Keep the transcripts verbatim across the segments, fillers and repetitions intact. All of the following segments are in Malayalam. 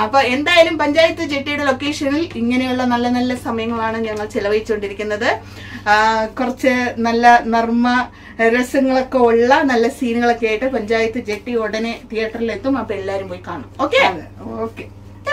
അപ്പൊ എന്തായാലും പഞ്ചായത്ത് ജെട്ടിയുടെ ലൊക്കേഷനിൽ ഇങ്ങനെയുള്ള നല്ല നല്ല സമയങ്ങളാണ് ഞങ്ങൾ ചെലവഴിച്ചുകൊണ്ടിരിക്കുന്നത്. കുറച്ച് നല്ല നർമ്മ രസങ്ങളൊക്കെ ഉള്ള നല്ല സീനുകളൊക്കെ ആയിട്ട് പഞ്ചായത്ത് ജെട്ടി ഉടനെ തിയേറ്ററിൽ എത്തും. അപ്പൊ എല്ലാരും പോയി കാണും. Okay okay.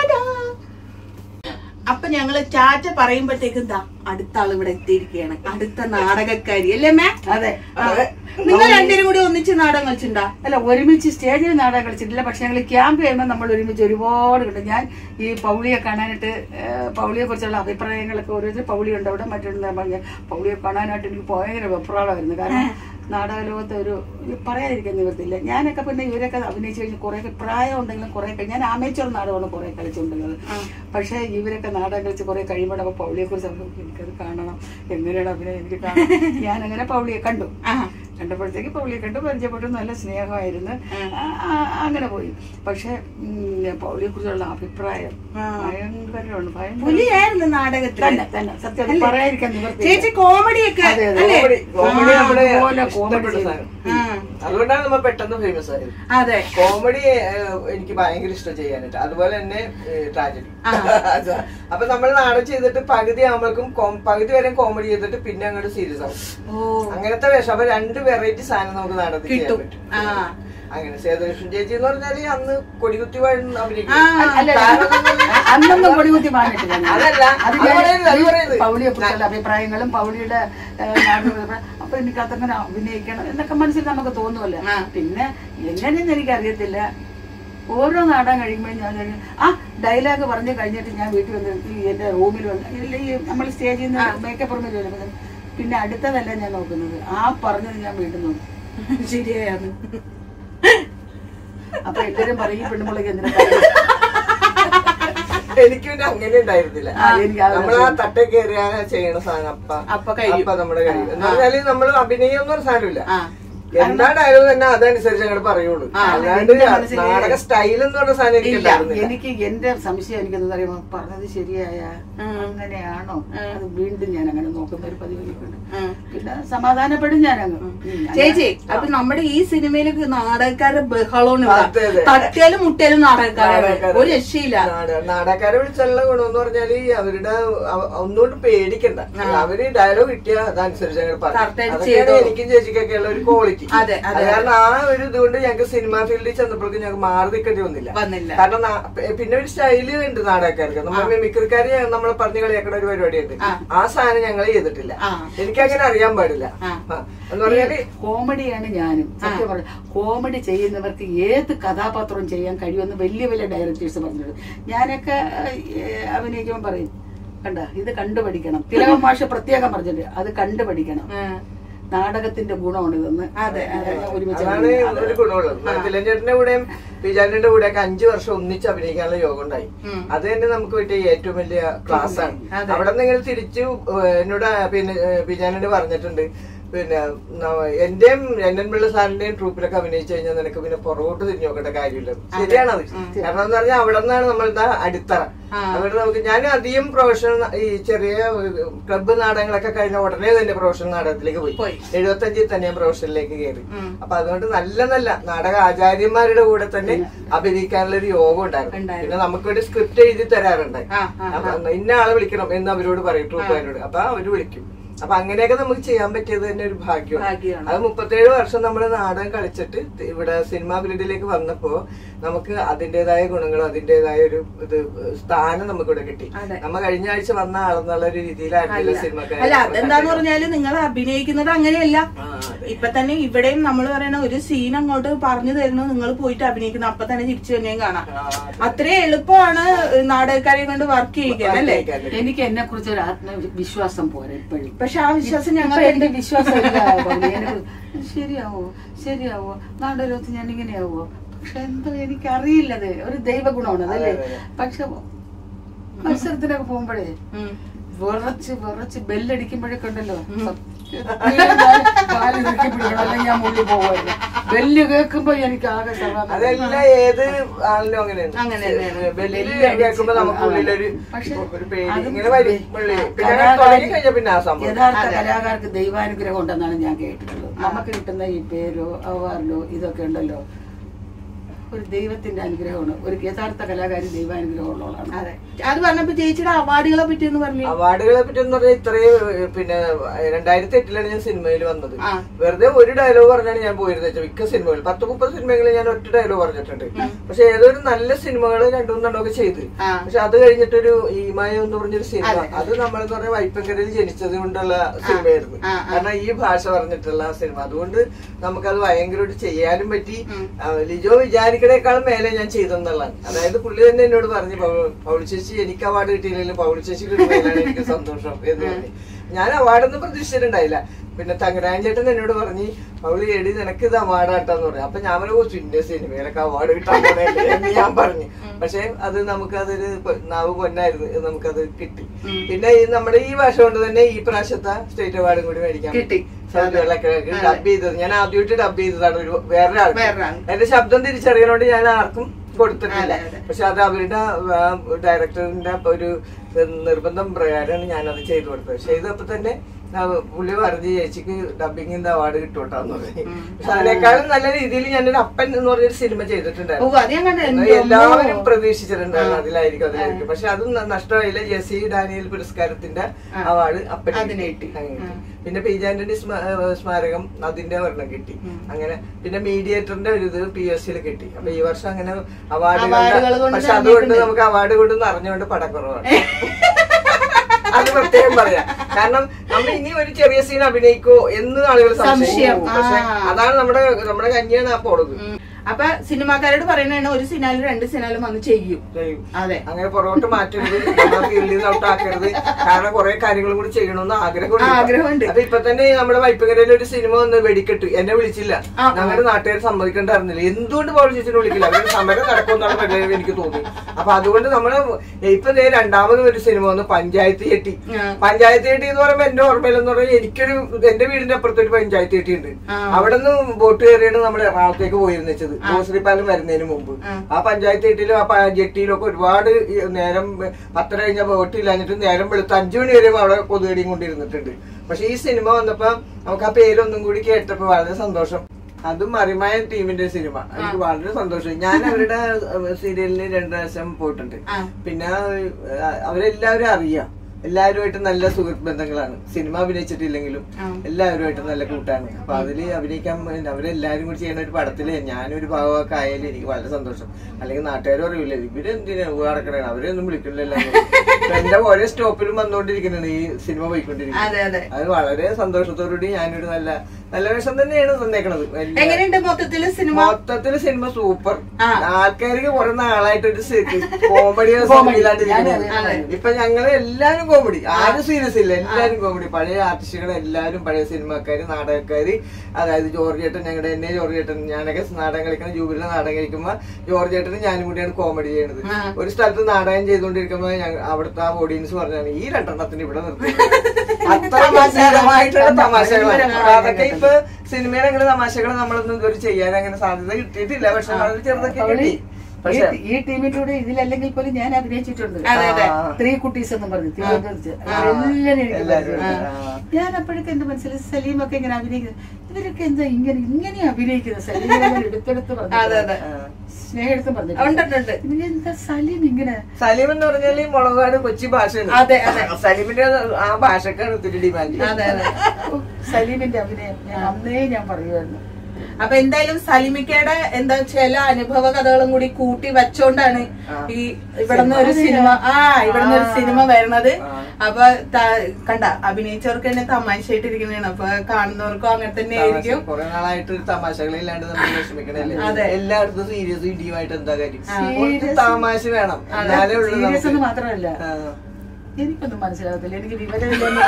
അപ്പൊ ഞങ്ങള് ടാറ്റ പറയുമ്പോഴത്തേക്കും എന്താ അടുത്ത ആൾ ഇവിടെ എത്തിയിരിക്കുകയാണ്. അടുത്ത നാടകക്കാരി അല്ലേ മേ? അതെ. നിങ്ങൾ രണ്ടുപേരും കൂടി ഒന്നിച്ച് നാടകം കളിച്ചിട്ടുണ്ടാ? അല്ല, ഒരുമിച്ച് സ്റ്റേജിൽ നാടകം കളിച്ചിട്ടില്ല. പക്ഷെ ഞങ്ങൾ ക്യാമ്പ് ചെയ്യുമ്പോൾ നമ്മൾ ഒരുമിച്ച് ഒരുപാട് കിട്ടും. ഞാൻ ഈ പൗളിയെ കാണാനായിട്ട്, പൗളിയെ കുറിച്ചുള്ള അഭിപ്രായങ്ങളൊക്കെ ഓരോരുത്തർ പൗളി ഉണ്ട് അവിടെ മറ്റൊരു പറഞ്ഞ പൗളിയെ കാണാനായിട്ട് എനിക്ക് ഭയങ്കര വെപ്രാളമായിരുന്നു. കാരണം നാടക ലോകത്ത് ഒരു പറയാതിരിക്കാൻ നിവർത്തില്ല. ഞാനൊക്കെ പിന്നെ ഇവരൊക്കെ അഭിനയിച്ചു കഴിഞ്ഞാൽ കുറെ പ്രായം ഉണ്ടെങ്കിലും കുറെ ഞാൻ ആമേച്ചോർ നാടകമാണ് കുറെ കളിച്ചുകൊണ്ടിരുന്നത്. പക്ഷെ ഇവരൊക്കെ നാടകം കളിച്ച് കുറെ കഴിയുമ്പോൾ അപ്പൊ പൗളിയെ കുറിച്ച് എനിക്കത് കാണണം, എങ്ങനെയാണ് അഭിനയം എനിക്ക് കാണാം. ഞാൻ അങ്ങനെ പൗളിയെ കണ്ടു. കണ്ടപ്പോഴത്തേക്ക് പൗളിയെ കണ്ടു, പരിചയപ്പെട്ടു, നല്ല സ്നേഹമായിരുന്നു, അങ്ങനെ പോയി. പക്ഷെ പൗളിയെ കുറിച്ചുള്ള അഭിപ്രായം ഭയങ്കരമാണ്. ഭയങ്കര നാടകത്തിൽ തന്നെ തന്നെ സത്യം പറയാതിരിക്കാൻ നിവർത്തി. ചേച്ചി കോമഡിയൊക്കെ അതുകൊണ്ടാണ് നമ്മൾ പെട്ടെന്ന് ഫേമസ് ആയത്. അതെ, കോമഡി എനിക്ക് ഭയങ്കര ഇഷ്ടം ചെയ്യാനായിട്ട്. അതുപോലെ തന്നെ ട്രാജഡി. അപ്പൊ നമ്മൾ നാടകം ചെയ്തിട്ട് പകുതി ആകുമ്പോഴേക്കും പകുതി വരെ കോമഡി ചെയ്തിട്ട് പിന്നെ അങ്ങോട്ട് സീരിയസ് ആവും. അങ്ങനത്തെ വേഷം. അപ്പൊ രണ്ട് വെറൈറ്റി സാധനം നമുക്ക് നാടകത്തിൽ ചെയ്യാൻ പറ്റും. അങ്ങനെ സേതുലക്ഷ്മി ചേച്ചി എന്ന് പറഞ്ഞാല് അന്ന് കൊടികുത്തി അന്നൊന്നും കൊടികുത്തി വാങ്ങിട്ടില്ല. അതല്ല, പൗളിയെ കുറിച്ചുള്ള അഭിപ്രായങ്ങളും പൗളിയുടെ അപ്പൊ എനിക്ക് അതങ്ങനെ അഭിനയിക്കണം എന്നൊക്കെ മനസ്സിൽ നമുക്ക് തോന്നുമല്ലോ. പിന്നെ എങ്ങനെയെന്ന് എനിക്കറിയത്തില്ല. ഓരോ നാടകം കഴിയുമ്പോൾ ഞാൻ ആ ഡയലോഗ് പറഞ്ഞു കഴിഞ്ഞിട്ട് ഞാൻ വീട്ടിൽ വന്ന് എന്റെ റൂമിൽ വന്ന് ഈ നമ്മൾ സ്റ്റേജിൽ നിന്ന് മേക്കപ്പ് റൂമിൽ വരുമ്പോൾ പിന്നെ അടുത്തതല്ല ഞാൻ നോക്കുന്നത്, ആ പറഞ്ഞത് ഞാൻ വീട്ടിൽ നോക്കും. ശരിയാണ്. അപ്പൊ എല്ലാവരും പറയും പെണ്ണുമുളക് എന്തിനാ. എനിക്ക് പിന്നെ അങ്ങനെ ഉണ്ടായിരുന്നില്ല. നമ്മൾ ആ തട്ട കയറിയാ ചെയ്യണ സാധനം അപ്പ അപ്പ നമ്മുടെ കഴിയും എന്ന് പറഞ്ഞാല് നമ്മള് അഭിനയം എന്ന് പറഞ്ഞ സാധനമില്ല. എന്താ ഡയലോഗ് തന്നെ അതനുസരിച്ച് അങ്ങോട്ട് പറയുള്ളൂ. അല്ലാണ്ട് നാടക സ്റ്റൈൽ എന്ന് പറഞ്ഞ സാധനം എനിക്കില്ല. എനിക്ക് എന്റെ സംശയം എനിക്കെന്ന് പറയുമ്പോ പറഞ്ഞത് ശരിയായ അങ്ങനെയാണോ, അത് വീണ്ടും ഞാൻ അങ്ങനെ നോക്കുന്ന ഒരു പതിവിലേക്കുണ്ട്. പിന്നെ സമാധാനപ്പെടും ഞാനങ്ങ്. ചേച്ചി, അപ്പൊ നമ്മുടെ ഈ സിനിമയിലേക്ക് നാടകക്കാരുടെ ബഹളമാണ്. തട്ടിയാലും മുട്ടിയാലും നാടകക്കാരാണ്, ഒരു രക്ഷയില്ല. നാടകക്കാരെ വിളിച്ചുള്ള ഗുണമെന്ന് പറഞ്ഞാല് അവരുടെ ഒന്നുകൊണ്ട് പേടിക്കണ്ട. അവര് ഡയലോഗ് കിട്ടിയ അതനുസരിച്ച് അങ്ങനെ പറയും. എനിക്കും ചേച്ചിക്കൊക്കെ ഉള്ള ഒരു ക്വാളിറ്റി. കാരണം ആ ഒരു ഇതുകൊണ്ട് ഞങ്ങൾക്ക് സിനിമാ ഫീൽഡിൽ ചെന്നപ്പോഴേക്കും ഞങ്ങൾക്ക് മാറി നിൽക്കേണ്ടി വന്നില്ല. കാരണം പിന്നെ ഒരു സ്റ്റൈല് ഉണ്ട് നാടകക്കാർക്ക്. നമ്മൾ മിമിക്രിക്കാര് നമ്മളെ പറഞ്ഞു കളിയാക്കുന്ന ഒരു പരിപാടിയുണ്ട്. ആ സാധനം ഞങ്ങൾ ചെയ്തിട്ടില്ല. എനിക്കങ്ങനെ അറിയാൻ പാടില്ല എന്ന് പറഞ്ഞാല് കോമഡിയാണ് ഞാനും. സത്യം പറഞ്ഞു, കോമഡി ചെയ്യുന്നവർക്ക് ഏത് കഥാപാത്രവും ചെയ്യാൻ കഴിയുമെന്ന് വലിയ വലിയ ഡയറക്ടേഴ്സ് പറഞ്ഞത്. ഞാനൊക്കെ അഭിനയിക്കുമ്പോൾ പറയും, കണ്ട ഇത് കണ്ടുപഠിക്കണം. തിലകൻ മാഷ് പ്രത്യേകം പറഞ്ഞിട്ടുണ്ട്, അത് കണ്ടുപഠിക്കണം, നാടകത്തിന്റെ ഗുണമാണ് ഇതെന്ന്. അതെ, അതാണ് ഒരു ഗുണമുള്ളത്. തിലഞ്ചേട്ടന്റെ കൂടെയും വിജാന്റെ കൂടെ ഒക്കെ അഞ്ചു വർഷം ഒന്നിച്ച് അഭിനയിക്കാനുള്ള യോഗം ഉണ്ടായി. അത് തന്നെ നമുക്ക് പറ്റിയ ഏറ്റവും വലിയ ക്ലാസ് ആണ്. അവിടെ നിന്ന് ഇങ്ങനെ തിരിച്ചു എന്നോട് പിന്നെ വിജാനോട് പറഞ്ഞിട്ടുണ്ട്, പിന്നെ എന്റെയും രണ്ടൻ പിള്ള സാറിന്റെയും ട്രൂപ്പിലൊക്കെ അഭിനയിച്ചു കഴിഞ്ഞാൽ നിനക്ക് പിന്നെ പുറകോട്ട് തിരിഞ്ഞു നോക്കേണ്ട കാര്യമില്ല. ശരിയാണത്. കാരണം എന്ന് പറഞ്ഞാൽ അവിടെ നിന്നാണ് നമ്മളുടെ അടിത്തറ. അതുകൊണ്ട് നമുക്ക് ഞാൻ അധികം പ്രൊഫഷണൽ ഈ ചെറിയ ക്ലബ്ബ് നാടകങ്ങളൊക്കെ കഴിഞ്ഞ ഉടനെ തന്നെ പ്രൊഫഷണൽ നാടകത്തിലേക്ക് പോയി. എഴുപത്തി അഞ്ചിൽ തന്നെ പ്രൊഫഷനിലേക്ക് കയറി. അപ്പൊ അതുകൊണ്ട് നല്ല നല്ല നാടക ആചാര്യന്മാരുടെ കൂടെ തന്നെ അഭിനയിക്കാനുള്ള ഒരു യോഗം ഉണ്ടായിരുന്നു. പിന്നെ നമുക്ക് ഒരു സ്ക്രിപ്റ്റ് എഴുതി തരാറുണ്ടായി. ഇന്ന ആളെ വിളിക്കണം എന്ന് അവരോട് പറയും, ട്രൂപ്പുകാരോട്. അപ്പൊ അവര് വിളിക്കും. അപ്പൊ അങ്ങനെയൊക്കെ നമുക്ക് ചെയ്യാൻ പറ്റിയത് തന്നെ ഒരു ഭാഗ്യമാണ്. അത് മുപ്പത്തേഴ് വർഷം നമ്മൾ നാടകം കളിച്ചിട്ട് ഇവിടെ സിനിമാ ഫീൽഡിലേക്ക് വന്നപ്പോ നമുക്ക് അതിന്റേതായ ഗുണങ്ങളും അതിന്റേതായ ഒരു ഇത് സ്ഥാനം നമുക്ക് ഇവിടെ കിട്ടി. നമ്മ കഴിഞ്ഞ ആഴ്ച വന്ന ആളെന്നുള്ള ഒരു രീതിയിലായിരുന്നില്ല സിനിമക്കാർ. അല്ല, അതെന്താന്ന് പറഞ്ഞാല് നിങ്ങൾ അഭിനയിക്കുന്നത് അങ്ങനെയല്ല. ഇപ്പൊ തന്നെ ഇവിടെയും നമ്മൾ പറയണ ഒരു സീൻ അങ്ങോട്ട് പറഞ്ഞു തരുന്നു, നിങ്ങൾ പോയിട്ട് അഭിനയിക്കുന്നു, അപ്പൊ തന്നെ തിരിച്ചു തന്നെയും കാണാം. അത്രയും എളുപ്പമാണ് നാടകക്കാരെ കൊണ്ട് വർക്ക് ചെയ്യിക്കാൻ അല്ലേ. എനിക്ക് എന്നെ കുറിച്ച് ഒരു ആത്മവിശ്വാസം പോരാ ഇപ്പോഴും. പക്ഷെ ആ വിശ്വാസം ഞങ്ങൾ എന്റെ വിശ്വാസം ശരിയാവോ ശരിയാവോ നാടകത്ത് ഞാൻ ഇങ്ങനെയാവോ. പക്ഷെ എന്തോ എനിക്കറിയില്ലത് ഒരു ദൈവഗുണമാണ് അതല്ലേ. പക്ഷെ മത്സരത്തിനൊക്കെ പോകുമ്പോഴേ വിറച്ച് വിറച്ച് ബെല്ലടിക്കുമ്പോഴൊക്കെ ഉണ്ടല്ലോ, അല്ലെങ്കിൽ ഞാൻ മുന്നിൽ പോകുമായിരുന്നു. ബെല്ല് കേൾക്കുമ്പോ എനിക്ക് ആകെ അതല്ല ഏത് ആളിനും അങ്ങനെയാണ്. ബെല്ല് കേൾക്കുമ്പോ നമുക്ക് ഉള്ളിലൊരു യഥാർത്ഥ കലാകാർക്ക് ദൈവാനുഗ്രഹം ഉണ്ടെന്നാണ് ഞാൻ കേട്ടിട്ടുള്ളത്. നമുക്ക് കിട്ടുന്ന ഈ പേരോ അവാർഡോ ഇതൊക്കെ ഉണ്ടല്ലോ ഒരു ദൈവത്തിന്റെ അനുഗ്രഹമാണ്. ഒരു യഥാർത്ഥ കലാകാരി ദൈവാനുഗ്രഹമുള്ളതാണ്. അതെ, അത് പറഞ്ഞപ്പോ ചേച്ചിയുടെ അവാർഡുകളെ പറ്റി എന്ന് പറഞ്ഞു. അവാർഡുകളെ പറ്റി എന്ന് പറഞ്ഞാൽ ഇത്രയും പിന്നെ രണ്ടായിരത്തി എട്ടിലാണ് ഞാൻ സിനിമയിൽ വന്നത്. വെറുതെ ഒരു ഡയലോഗ് പറഞ്ഞാണ് ഞാൻ പോയിരുന്നത്. മിക്ക സിനിമകൾ പത്ത് മുപ്പത് സിനിമകളിൽ ഞാൻ ഒറ്റ ഡയലോഗ് പറഞ്ഞിട്ടുണ്ട്. പക്ഷെ ഏതൊരു നല്ല സിനിമകൾ രണ്ടു മൂന്നെണ്ണമൊക്കെ ചെയ്ത്, പക്ഷെ അത് കഴിഞ്ഞിട്ടൊരു ഈമായ എന്ന് പറഞ്ഞൊരു സിനിമ, അത് നമ്മളെന്ന് പറഞ്ഞാൽ വൈപ്പങ്കരയിൽ ജനിച്ചത് കൊണ്ടുള്ള സിനിമയായിരുന്നു. കാരണം ഈ ഭാഷ പറഞ്ഞിട്ടുള്ള സിനിമ, അതുകൊണ്ട് നമുക്കത് ഭയങ്കരമായിട്ട് ചെയ്യാനും പറ്റി. ലിജോ വിചാരിക്കണേക്കാളും മേലെ ഞാൻ ചെയ്തെന്നുള്ളതാണ്. അതായത് പുള്ളി തന്നെ എന്നോട് പറഞ്ഞു, പൗളി ചേച്ചി എനിക്ക് അവാർഡ് കിട്ടിയില്ലെങ്കിലും പൗളി ചേച്ചി കിട്ടുന്നതിലാണ് എനിക്ക് സന്തോഷം എന്ന് പറഞ്ഞു. ഞാൻ അവാർഡൊന്നും പ്രതീക്ഷിച്ചിട്ടുണ്ടായില്ല. പിന്നെ തങ്കരാജൻ ചേട്ടൻ എന്നോട് പറഞ്ഞ്, പൗളി എടി നിനക്ക് ഇത് അവാർഡാട്ടാന്ന് പറഞ്ഞു. അപ്പൊ ഞാൻ പറഞ്ഞു, പിന്നെ സിനിമയിലൊക്കെ അവാർഡ് കിട്ടാൻ പോണല്ലേ എന്ന് ഞാൻ പറഞ്ഞു. പക്ഷെ അത് നമുക്കതൊരു നാവ് പൊന്നായിരുന്നു, നമുക്കത് കിട്ടി. പിന്നെ ഈ നമ്മുടെ ഈ ഭാഷ കൊണ്ട് തന്നെ ഈ പ്രാവശ്യത്തെ സ്റ്റേറ്റ് അവാർഡും കൂടി മേടിക്കാൻ കിട്ടി. സൗദികളൊക്കെ ഡബ് ചെയ്തത് ഞാൻ ആദ്യമായിട്ട് ഡബ് ചെയ്തതാണ് ഒരു വേറൊരാൾക്ക്. എന്റെ ശബ്ദം തിരിച്ചറിയാനോണ്ട് ഞാൻ ആർക്കും കൊടുത്തിട്ടില്ല. പക്ഷെ അത് അവരുടെ ഡയറക്ടറിന്റെ ഒരു നിർബന്ധം പ്രകാരമാണ് ഞാനത് ചെയ്തു കൊടുത്തത്. പക്ഷെ ചെയ്തപ്പോ തന്നെ പുള്ളി പറഞ്ഞു, ചേച്ചിക്ക് ഡബിങ്ങിന്റെ അവാർഡ് കിട്ടോട്ടാന്ന് പറഞ്ഞു. പക്ഷെ അതിനേക്കാളും നല്ല രീതിയിൽ ഞാനൊരു അപ്പൻ എന്ന് പറഞ്ഞൊരു സിനിമ ചെയ്തിട്ടുണ്ടായിരുന്നു. എല്ലാവരും പ്രതീക്ഷിച്ചിട്ടുണ്ടായിരുന്നു അതിലായിരിക്കും അതിലായിരിക്കും പക്ഷെ അത് നഷ്ടമായില്ല. ജെസി ഡാനിയൽ പുരസ്കാരത്തിന്റെ അവാർഡ് അപ്പൻ കിട്ടി. പിന്നെ പി ജെ ആന്റണി സ്മാരകം അതിന്റെ ഒരെണ്ണം കിട്ടി. അങ്ങനെ പിന്നെ മീഡിയേറ്ററിന്റെ ഒരു ഇത് പി എസ് സിയിൽ കിട്ടി. അപ്പൊ ഈ വർഷം അങ്ങനെ അവാർഡുകൾ, പക്ഷെ അതുകൊണ്ട് നമുക്ക് അവാർഡ് കൊണ്ട് അറിഞ്ഞുകൊണ്ട് പടക്കുറവാണ്. അത് പ്രത്യേകം പറയാം. കാരണം നമ്മൾ ഇനി ഒരു ചെറിയ സീൻ അഭിനയിക്കോ എന്ന് ആളുകൾ സംശയം. പക്ഷെ അതാണ് നമ്മുടെ നമ്മുടെ കന്യാണ് ആ പോണത്. അപ്പൊ സിനിമാക്കാരോട് പറയുന്നതാണ് ഒരു സിനാലും രണ്ട് സിനാലും വന്ന് ചെയ്യും. അതെ, അങ്ങനെ പുറകോട്ട് മാറ്റരുത്, ഫീൽഡിൽ ഔട്ടാക്കരുത്. കാരണം കുറെ കാര്യങ്ങളും കൂടി ചെയ്യണമെന്ന് ആഗ്രഹമുണ്ട്. അപ്പൊ ഇപ്പൊ തന്നെ നമ്മുടെ വൈപ്പങ്കരയിൽ ഒരു സിനിമ വന്ന് വെടിക്കെട്ട് എന്നെ വിളിച്ചില്ല. ഞങ്ങളുടെ നാട്ടുകാർ സമ്മതിക്കണ്ടായിരുന്നില്ല. എന്തുകൊണ്ട് പൗളി ചേച്ചിനെ വിളിക്കില്ല? അവരുടെ സമരം നടക്കുമെന്നാണ് എനിക്ക് തോന്നി. അപ്പൊ അതുകൊണ്ട് നമ്മള് ഇപ്പൊ രണ്ടാമത് ഒരു സിനിമ വന്ന് പഞ്ചായത്ത് ചെട്ടി. പഞ്ചായത്ത് ചെട്ടി എന്ന് പറയുമ്പോ എന്റെ ഓർമ്മയിലെന്ന് പറഞ്ഞാൽ എനിക്കൊരു എന്റെ വീടിന്റെ അപ്പുറത്ത് ഒരു പഞ്ചായത്ത് ചെട്ടി ഉണ്ട്. അവിടെ നിന്ന് ബോട്ട് കയറിയാണ് നമ്മൾ എറണാകുളത്തേക്ക് പോയിരുന്നു വെച്ചത്, കോശ്രീപ്പാലം വരുന്നതിന് മുമ്പ്. ആ പഞ്ചായത്ത് ജെട്ടിയിലും ആ ജെട്ടിയിലും ഒക്കെ ഒരുപാട് നേരം പത്തര കഴിഞ്ഞ ബോട്ടില്ലാഞ്ഞിട്ട് നേരം വെളുത്ത് അഞ്ചു മണി വരെയും അവിടെ കൊതുകടിയും കൊണ്ടിരുന്നിട്ടുണ്ട്. പക്ഷെ ഈ സിനിമ വന്നപ്പോ നമുക്ക് ആ പേരൊന്നും കൂടി കേട്ടപ്പോ വളരെ സന്തോഷം. അതും മറിമായ ടീമിന്റെ സിനിമ, എനിക്ക് വളരെ സന്തോഷം. ഞാൻ അവരുടെ സീരിയലിന് രണ്ടു പ്രാവശ്യം പോയിട്ടുണ്ട്. പിന്നെ അവരെല്ലാവരും അറിയാം, എല്ലാവരുമായിട്ട് നല്ല സുഹൃത്ത് ബന്ധങ്ങളാണ്. സിനിമ അഭിനയിച്ചിട്ടില്ലെങ്കിലും എല്ലാവരുമായിട്ട് നല്ല കൂട്ടാണ്. അപ്പൊ അതില് അഭിനയിക്കാൻ അവരെല്ലാരും കൂടി ചെയ്യുന്ന ഒരു പടത്തില് ഞാനൊരു ഭാഗമൊക്കെ ആയാലും എനിക്ക് വളരെ സന്തോഷം. അല്ലെങ്കിൽ നാട്ടുകാരും അറിയില്ല ഇവരെന്തിനാ നടക്കണേ, അവരെയൊന്നും വിളിക്കണില്ലല്ലോ. എന്റെ ഓരോ സ്റ്റോപ്പിലും വന്നുകൊണ്ടിരിക്കുന്നതാണ് ഈ സിനിമ പോയിക്കൊണ്ടിരിക്കുന്നത്. അത് വളരെ സന്തോഷത്തോടുകൂടി ഞാനൊരു നല്ല നല്ല വേഷം തന്നെയാണ് തന്നേക്കണത്. മൊത്തത്തില് സിനിമ മൊത്തത്തില് സിനിമ സൂപ്പർ. ആൾക്കാർക്ക് കുറെ നാളായിട്ടൊരു കോമഡി സിനിമയിലാണ്ടിരിക്കുന്നത്. ഇപ്പൊ ഞങ്ങള് എല്ലാരും കോമഡി, ആരും സീരിയസ് ഇല്ല, എല്ലാരും കോമഡി. പഴയ ആർട്ടിസ്റ്റുകൾ എല്ലാരും, പഴയ സിനിമക്കാര്, നാടകക്കാര്. അതായത് ജോർജ് ചേട്ടൻ, ഞങ്ങളുടെ എന്നെ ജോർജ് ചേട്ടൻ, ഞാനൊക്കെ നാടകം കളിക്കണം. ജൂബിലിന്റെ നാടകം കളിക്കുമ്പോ ജോർജ് ചേട്ടനും ഞാനും കൂടിയാണ് കോമഡി ചെയ്യണത്. ഒരു സ്ഥലത്ത് നാടകം ചെയ്തുകൊണ്ടിരിക്കുമ്പോ അവിടുത്തെ ആ ഓഡിയൻസ് പറഞ്ഞാണ് ഈ രണ്ടെണ്ണത്തിന് ഇവിടെ നിർത്തുന്നത്. അത്ര മനോഹരമായിട്ടുള്ള തമാശകളാണ് അതൊക്കെ. ഇപ്പൊ സിനിമയിൽ അങ്ങനെ തമാശകൾ നമ്മളൊന്നും ഇതുവരെ ചെയ്യാൻ അങ്ങനെ സാധ്യത കിട്ടിയിട്ടില്ല. പക്ഷെ വളരെ ചെറുതൊക്കെ കിട്ടി. ഈ ടീമിലൂടെ ഇതിലല്ലെങ്കിൽ പോലും ഞാൻ അഭിനയിച്ചിട്ടുണ്ട്. ത്രീ കുട്ടീസ് എന്ന് പറഞ്ഞു തിരുവനന്തപുരത്ത്. എല്ലാവരും ഞാൻ അപ്പോഴൊക്കെ എന്റെ മനസ്സിൽ സലീമൊക്കെ ഇങ്ങനെ അഭിനയിക്കുന്നത്, ഇവരൊക്കെ എന്താ ഇങ്ങനെ ഇങ്ങനെ അഭിനയിക്കുന്നത്? സലീം എടുത്തെടുത്ത് പറഞ്ഞു, സ്നേഹം പറഞ്ഞിട്ടുണ്ട്. എന്താ സലീം ഇങ്ങനെ? സലീം എന്ന് പറഞ്ഞാൽ മുളകാട് കൊച്ചി ഭാഷയാണ്. അതെ അതെ, സലീമിന്റെ ആ ഭാഷക്കാണ് ഒത്തിരി ഡിമാൻഡ്. അതെ അതെ, സലീമിന്റെ അഭിനയം ഞാൻ അന്നേ ഞാൻ പറയുമായിരുന്നു. അപ്പൊ എന്തായാലും സലിമിക്കയുടെ എന്താ ചില അനുഭവ കഥകളും കൂടി കൂട്ടി വെച്ചോണ്ടാണ് ഈ ഇവിടുന്ന് ഒരു സിനിമ ആ ഇവിടുന്ന് ഒരു സിനിമ വരുന്നത്. അപ്പൊ കണ്ട അഭിനയിച്ചവർക്ക് തന്നെ തമാശയായിട്ടിരിക്കുന്നതാണ്. അപ്പൊ കാണുന്നവർക്കും അങ്ങനെ തന്നെ ആയിരിക്കും. കുറെ നാളായിട്ട് തമാശകളില്ലാണ്ട് നമ്മൾ വിഷമിക്കണല്ലേ. അതെ, എല്ലായിടത്തും സീരിയസ് ഇടിയുമായിട്ട് എന്താ കാര്യം? തമാശ വേണം. സീരിയസ് മാത്രമല്ല, എനിക്കൊന്നും മനസ്സിലാവത്തില്ല. എനിക്ക് വിവരമില്ല,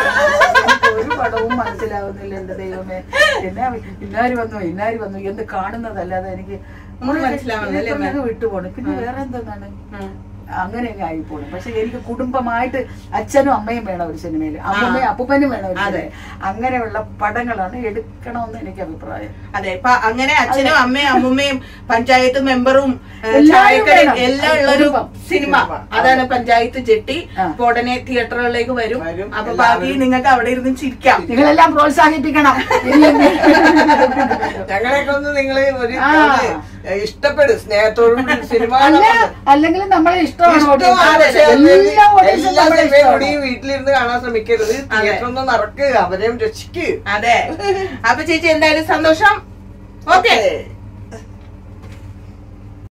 ഒരു പടവും മനസ്സിലാവുന്നില്ല. എന്റെ ദൈവമേ, എന്നാ ഇന്നാര് വന്നു ഇന്നാര് വന്നു എന്ന് കാണുന്നതല്ലാതെ എനിക്ക് മനസ്സിലാവുന്നില്ല. വിട്ടുപോണു. പിന്നെ വേറെ എന്താണ് അങ്ങനെയൊക്കെ ആയിപ്പോണു. പക്ഷെ എനിക്ക് കുടുംബമായിട്ട് അച്ഛനും അമ്മയും വേണം ഒരു സിനിമയിൽ, അമ്മയും അപ്പൂപ്പനും വേണം. അതെ, അങ്ങനെയുള്ള പടങ്ങളാണ് എടുക്കണമെന്ന് എനിക്ക് അഭിപ്രായം. അതെ, ഇപ്പൊ അങ്ങനെ അച്ഛനും അമ്മയും അമ്മൂമ്മയും പഞ്ചായത്ത് മെമ്പറും ചായക്കടയും എല്ലാം ഉള്ളൊരു സിനിമ, അതാണ് പഞ്ചായത്ത് ജെട്ടി. ഉടനെ തിയേറ്ററുകളിലേക്ക് വരും. അപ്പൊ ബാക്കി നിങ്ങൾക്ക് അവിടെ ഇരുന്ന് ചിരിക്കാം. നിങ്ങളെല്ലാം പ്രോത്സാഹിപ്പിക്കണം. ഞങ്ങളെയൊക്കെ ഒന്ന് നിങ്ങള് ഒരു ഇഷ്ടപ്പെടും സ്നേഹത്തോടും സിനിമ അല്ലെങ്കിൽ നമ്മളെ ഇഷ്ടമാണ് വീട്ടിലിരുന്ന് കാണാൻ ശ്രമിക്കരുത്. തിയേറ്റർ ഒന്ന് നടക്കുക, അവരെയും രക്ഷിക്കുക. അതെ. അപ്പൊ ചേച്ചി എന്തായാലും സന്തോഷം. ഓക്കെ.